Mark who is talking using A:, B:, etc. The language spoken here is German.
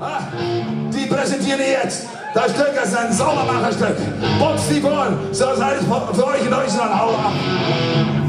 A: Die präsentieren jetzt das Stück, das ist ein Saubermacherstück. Boxt die Ohren, so seid es für euch in Deutschland. Hau ab.